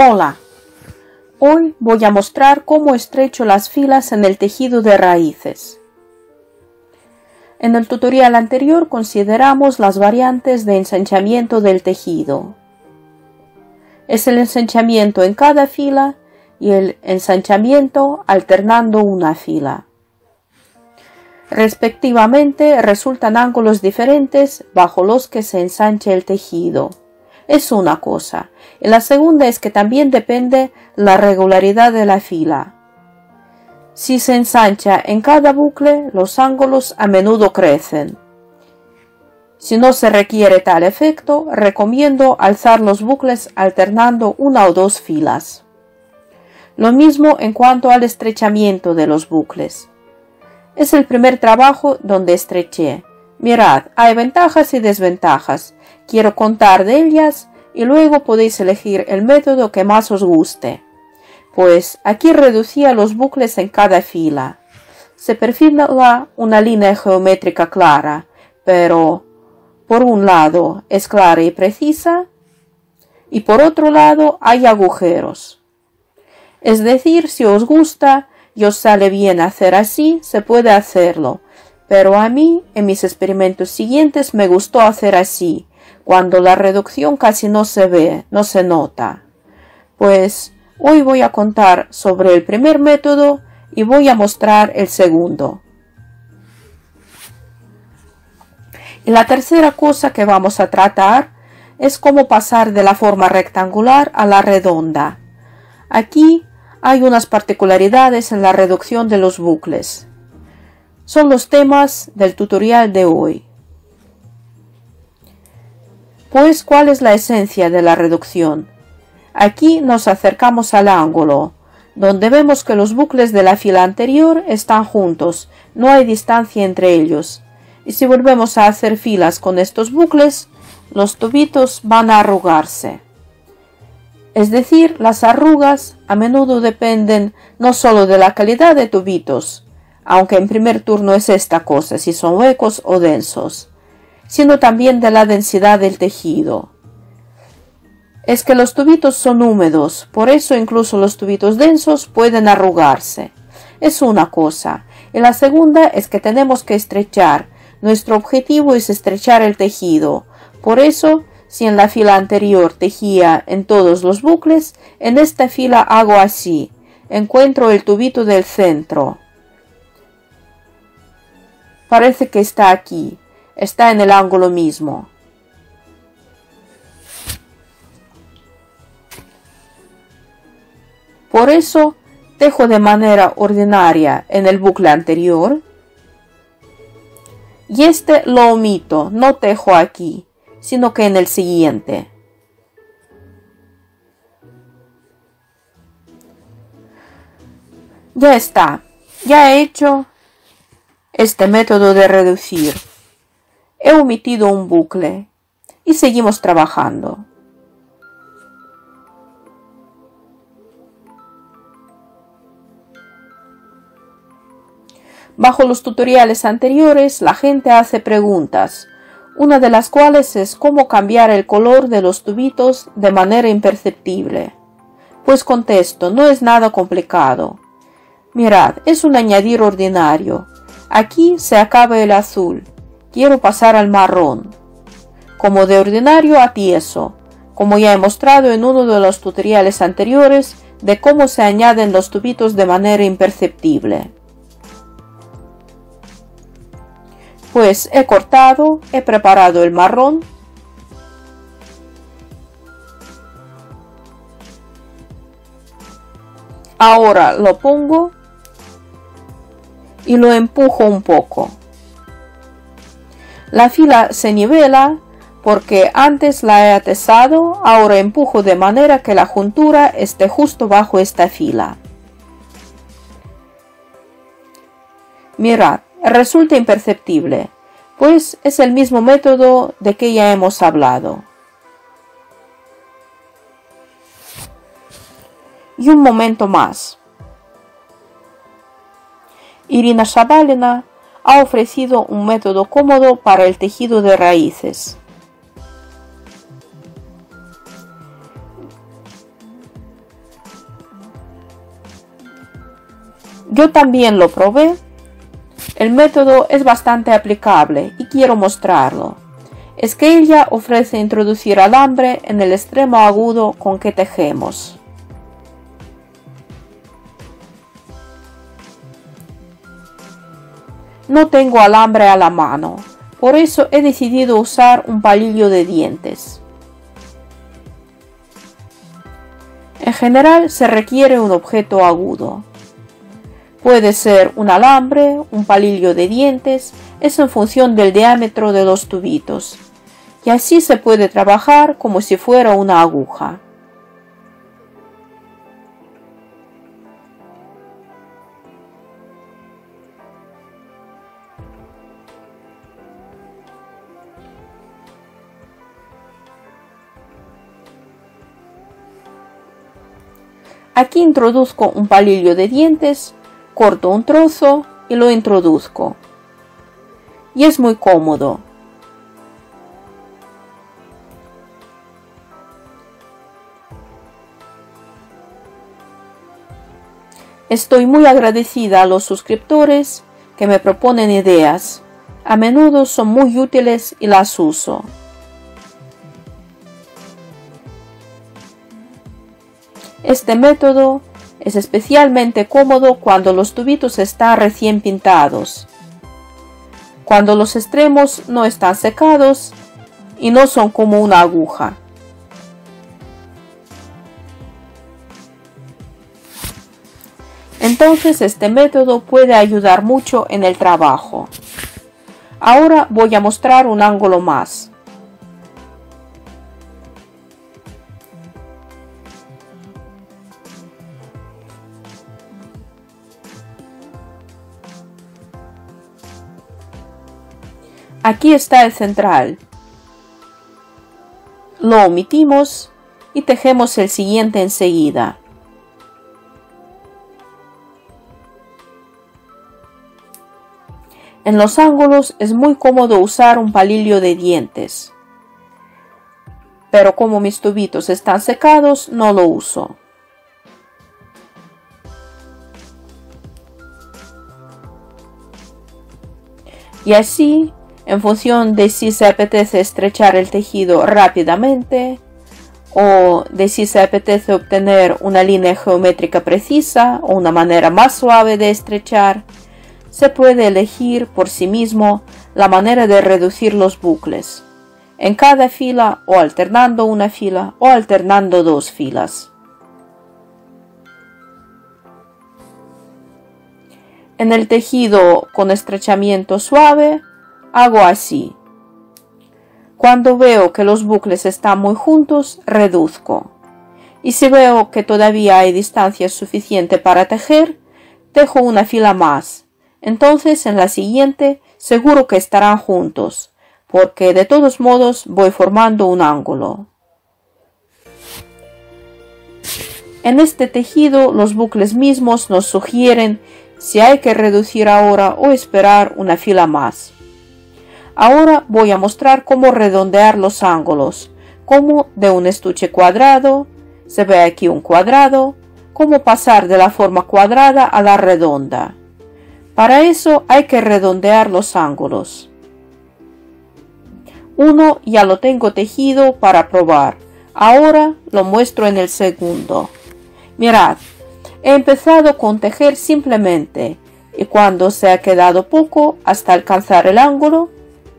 Hola, hoy voy a mostrar cómo estrecho las filas en el tejido de raíces. En el tutorial anterior consideramos las variantes de ensanchamiento del tejido. Es el ensanchamiento en cada fila y el ensanchamiento alternando una fila. Respectivamente resultan ángulos diferentes bajo los que se ensancha el tejido. Es una cosa, y la segunda es que también depende la regularidad de la fila. Si se ensancha en cada bucle, los ángulos a menudo crecen. Si no se requiere tal efecto, recomiendo alzar los bucles alternando una o dos filas. Lo mismo en cuanto al estrechamiento de los bucles. Es el primer trabajo donde estreché. Mirad, hay ventajas y desventajas. Quiero contar de ellas y luego podéis elegir el método que más os guste. Pues aquí reducía los bucles en cada fila. Se perfila una línea geométrica clara, pero por un lado es clara y precisa y por otro lado hay agujeros. Es decir, si os gusta y os sale bien hacer así, se puede hacerlo, pero a mí en mis experimentos siguientes me gustó hacer así, cuando la reducción casi no se ve, no se nota. Pues hoy voy a contar sobre el primer método y voy a mostrar el segundo. Y la tercera cosa que vamos a tratar es cómo pasar de la forma rectangular a la redonda. Aquí hay unas particularidades en la reducción de los bucles. Son los temas del tutorial de hoy. Pues, ¿cuál es la esencia de la reducción? Aquí nos acercamos al ángulo, donde vemos que los bucles de la fila anterior están juntos, no hay distancia entre ellos. Y si volvemos a hacer filas con estos bucles, los tubitos van a arrugarse. Es decir, las arrugas a menudo dependen no solo de la calidad de tubitos, aunque en primer turno es esta cosa, si son huecos o densos, sino también de la densidad del tejido. Es que los tubitos son húmedos, por eso incluso los tubitos densos pueden arrugarse. Es una cosa. Y la segunda es que tenemos que estrechar. Nuestro objetivo es estrechar el tejido. Por eso, si en la fila anterior tejía en todos los bucles, en esta fila hago así. Encuentro el tubito del centro. Parece que está aquí. Está en el ángulo mismo. Por eso, tejo de manera ordinaria en el bucle anterior. Y este lo omito, no tejo aquí, sino que en el siguiente. Ya está, ya he hecho este método de reducir. He omitido un bucle y seguimos trabajando. Bajo los tutoriales anteriores, la gente hace preguntas, una de las cuales es cómo cambiar el color de los tubitos de manera imperceptible. Pues contesto, no es nada complicado. Mirad, es un añadir ordinario. Aquí se acaba el azul. Quiero pasar al marrón. Como de ordinario a tieso, como ya he mostrado en uno de los tutoriales anteriores de cómo se añaden los tubitos de manera imperceptible. Pues he cortado, he preparado el marrón. Ahora lo pongo y lo empujo un poco. La fila se nivela porque antes la he atesado, ahora empujo de manera que la juntura esté justo bajo esta fila. Mirad, resulta imperceptible, pues es el mismo método de que ya hemos hablado. Y un momento más. Irina Shabalina ha ofrecido un método cómodo para el tejido de raíces. Yo también lo probé. El método es bastante aplicable y quiero mostrarlo. Es que ella ofrece introducir alambre en el extremo agudo con que tejemos. No tengo alambre a la mano, por eso he decidido usar un palillo de dientes. En general se requiere un objeto agudo. Puede ser un alambre, un palillo de dientes, es en función del diámetro de los tubitos. Y así se puede trabajar como si fuera una aguja. Aquí introduzco un palillo de dientes, corto un trozo y lo introduzco. Y es muy cómodo. Estoy muy agradecida a los suscriptores que me proponen ideas. A menudo son muy útiles y las uso. Este método es especialmente cómodo cuando los tubitos están recién pintados, cuando los extremos no están secados y no son como una aguja. Entonces este método puede ayudar mucho en el trabajo. Ahora voy a mostrar un ángulo más. Aquí está el central. Lo omitimos y tejemos el siguiente enseguida. En los ángulos es muy cómodo usar un palillo de dientes, pero como mis tubitos están secados, no lo uso. Y así, en función de si se apetece estrechar el tejido rápidamente o de si se apetece obtener una línea geométrica precisa o una manera más suave de estrechar, se puede elegir por sí mismo la manera de reducir los bucles, en cada fila o alternando una fila o alternando dos filas. En el tejido con estrechamiento suave, hago así. Cuando veo que los bucles están muy juntos, reduzco. Y si veo que todavía hay distancia suficiente para tejer, tejo una fila más. Entonces en la siguiente seguro que estarán juntos, porque de todos modos voy formando un ángulo. En este tejido los bucles mismos nos sugieren si hay que reducir ahora o esperar una fila más. Ahora voy a mostrar cómo redondear los ángulos, como de un estuche cuadrado, se ve aquí un cuadrado, cómo pasar de la forma cuadrada a la redonda. Para eso hay que redondear los ángulos. Uno ya lo tengo tejido para probar. Ahora lo muestro en el segundo. Mirad, he empezado con tejer simplemente y cuando se ha quedado poco hasta alcanzar el ángulo,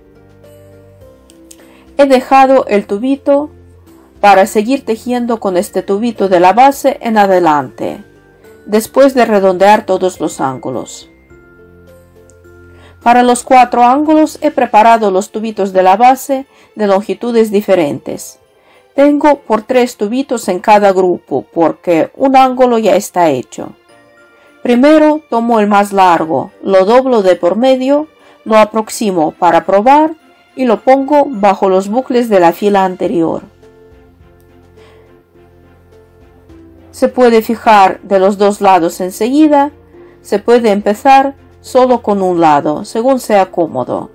he dejado el tubito para seguir tejiendo con este tubito de la base en adelante, después de redondear todos los ángulos. Para los 4 ángulos he preparado los tubitos de la base de longitudes diferentes. Tengo por 3 tubitos en cada grupo porque un ángulo ya está hecho. Primero tomo el más largo, lo doblo de por medio, lo aproximo para probar y lo pongo bajo los bucles de la fila anterior. Se puede fijar de los dos lados enseguida, se puede empezar solo con un lado, según sea cómodo.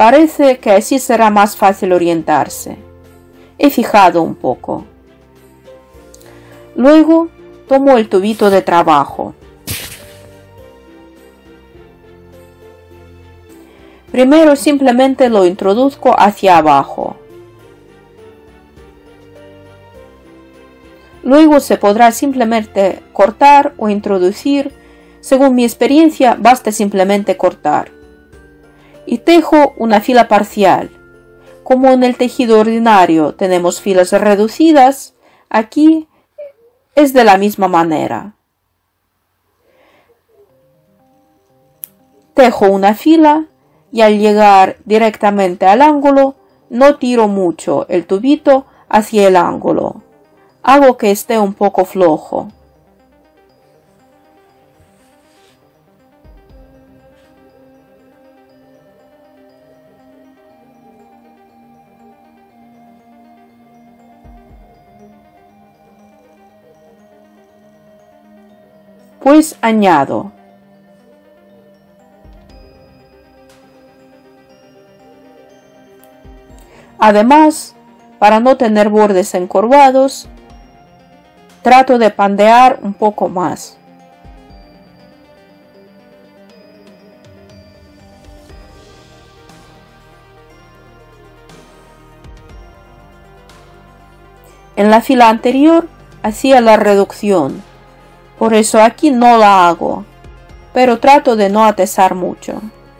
Parece que así será más fácil orientarse. He fijado un poco. Luego tomo el tubito de trabajo. Primero simplemente lo introduzco hacia abajo. Luego se podrá simplemente cortar o introducir. Según mi experiencia, basta simplemente cortar. Y tejo una fila parcial. Como en el tejido ordinario tenemos filas reducidas, aquí es de la misma manera. Tejo una fila y al llegar directamente al ángulo, no tiro mucho el tubito hacia el ángulo. Hago que esté un poco flojo. Pues añado. Además, para no tener bordes encorvados, trato de pandear un poco más. En la fila anterior hacía la reducción, por eso aquí no la hago, pero trato de no atezar mucho.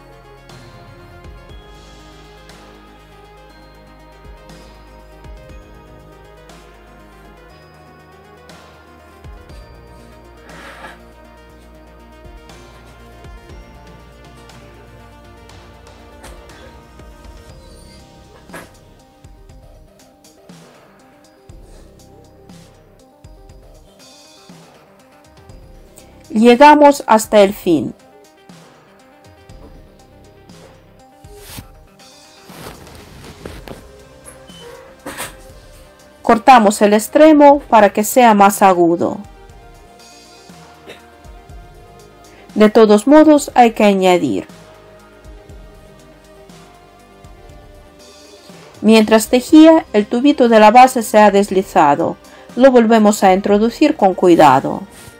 Llegamos hasta el fin. Cortamos el extremo para que sea más agudo. De todos modos hay que añadir. Mientras tejía, el tubito de la base se ha deslizado. Lo volvemos a introducir con cuidado.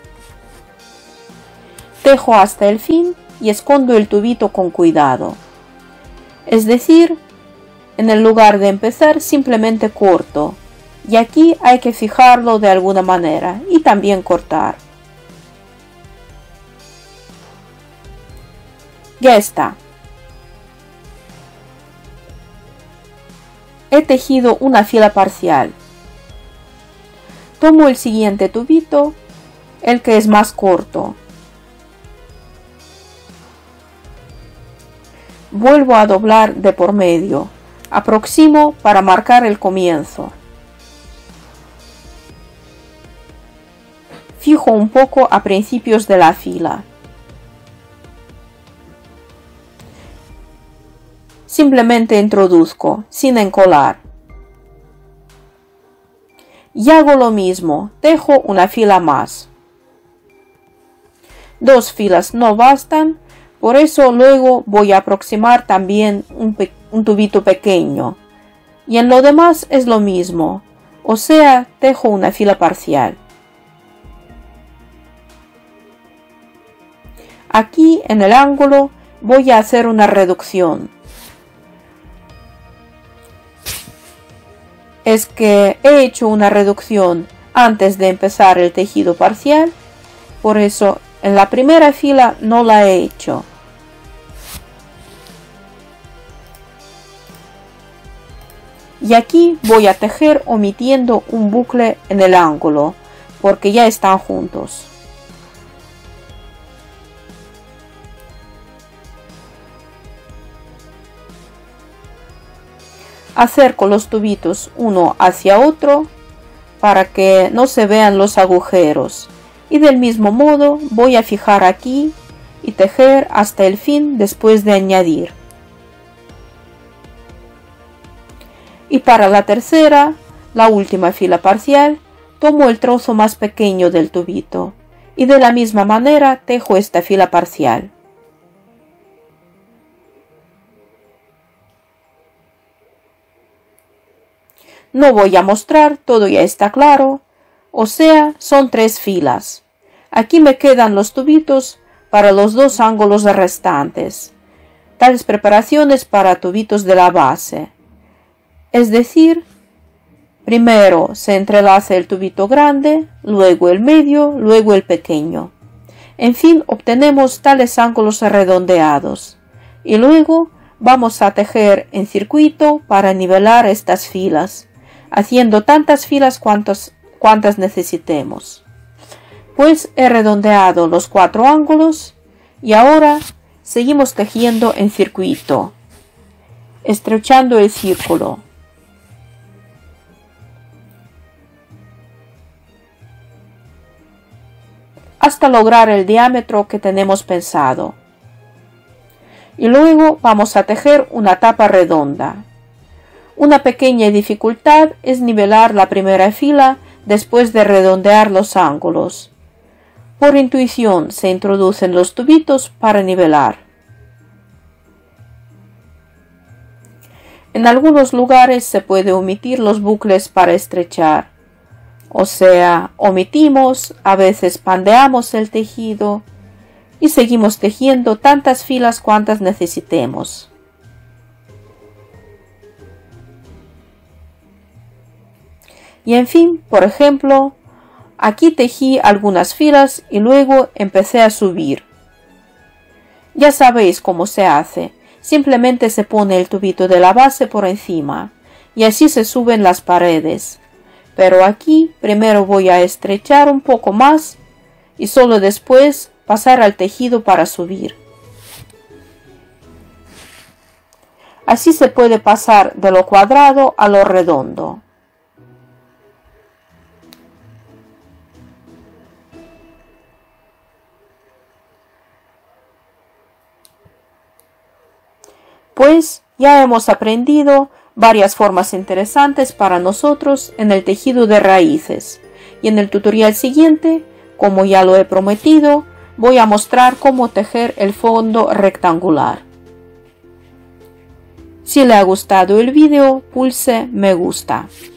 Tejo hasta el fin y escondo el tubito con cuidado. Es decir, en el lugar de empezar simplemente corto. Y aquí hay que fijarlo de alguna manera y también cortar. Ya está. He tejido una fila parcial. Tomo el siguiente tubito, el que es más corto. Vuelvo a doblar de por medio. Aproximo para marcar el comienzo. Fijo un poco a principios de la fila. Simplemente introduzco, sin encolar. Y hago lo mismo, tejo una fila más. 2 filas no bastan, por eso luego voy a aproximar también un tubito pequeño. Y en lo demás es lo mismo, o sea, tejo una fila parcial. Aquí en el ángulo voy a hacer una reducción. Es que he hecho una reducción antes de empezar el tejido parcial, por eso en la primera fila no la he hecho. Y aquí voy a tejer omitiendo un bucle en el ángulo, porque ya están juntos. Acerco los tubitos uno hacia otro para que no se vean los agujeros y del mismo modo voy a fijar aquí y tejer hasta el fin después de añadir. Y para la tercera, la última fila parcial, tomo el trozo más pequeño del tubito y de la misma manera tejo esta fila parcial. No voy a mostrar, todo ya está claro. O sea, son 3 filas. Aquí me quedan los tubitos para los 2 ángulos restantes. Tales preparaciones para tubitos de la base. Es decir, primero se entrelaza el tubito grande, luego el medio, luego el pequeño. En fin, obtenemos tales ángulos redondeados. Y luego vamos a tejer en circuito para nivelar estas filas, haciendo tantas filas cuantas necesitemos. Pues he redondeado los 4 ángulos y ahora seguimos tejiendo en circuito, estrechando el círculo. Hasta lograr el diámetro que tenemos pensado. Y luego vamos a tejer una tapa redonda. Una pequeña dificultad es nivelar la primera fila después de redondear los ángulos. Por intuición se introducen los tubitos para nivelar. En algunos lugares se puede omitir los bucles para estrechar. O sea, omitimos, a veces pandeamos el tejido y seguimos tejiendo tantas filas cuantas necesitemos. Y en fin, por ejemplo, aquí tejí algunas filas y luego empecé a subir. Ya sabéis cómo se hace, simplemente se pone el tubito de la base por encima y así se suben las paredes. Pero aquí primero voy a estrechar un poco más y solo después pasar al tejido para subir. Así se puede pasar de lo cuadrado a lo redondo. Pues ya hemos aprendido varias formas interesantes para nosotros en el tejido de raíces, y en el tutorial siguiente, como ya lo he prometido, voy a mostrar cómo tejer el fondo rectangular. Si le ha gustado el vídeo, pulse me gusta.